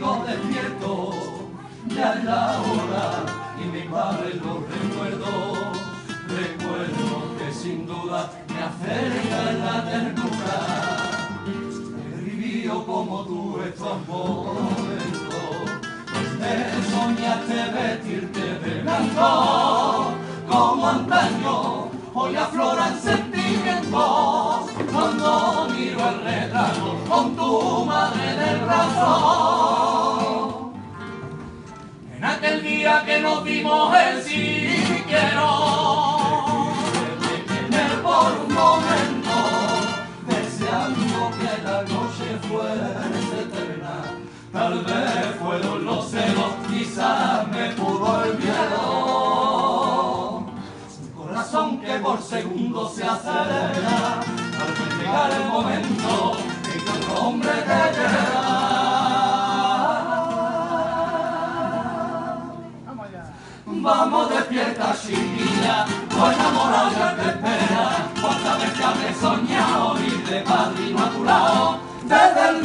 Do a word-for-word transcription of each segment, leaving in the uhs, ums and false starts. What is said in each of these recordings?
sigo despierto, ya es la hora y mi padre lo recuerdo. Recuerdo que sin duda me acerca en la ternura. He vivido como tú estos momentos. Te soñaste vestirte de blanco como antaño. Hoy afloran sentimientos cuando miro el retrato con tu madre del brazo. En aquel día que nos dimos el sí quiero, detener por un momento, deseando que la noche fuese eterna. Tal vez fueron los celos, quizás me pudo el miedo. Corazón que por segundo se acelera al ver llegar el momento en que otro hombre te lleva. Vamos despierta chiquilla, tu enamorado ya te espera. Cuántas veces habré soñado ir de padrino a tu lado desde el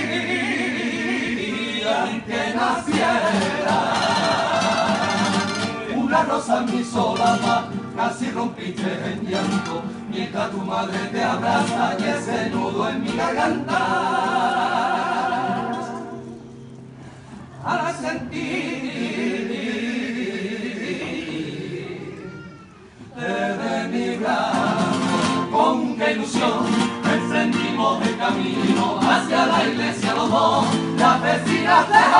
día en que naciera. Una rosa en mi solapa, casi rompiste en llanto, mientras tu madre te abraza y ese nudo en mi garganta. Al sentir de mi brazo, con qué ilusión emprendimos el camino hacia la iglesia los dos, las vecinas de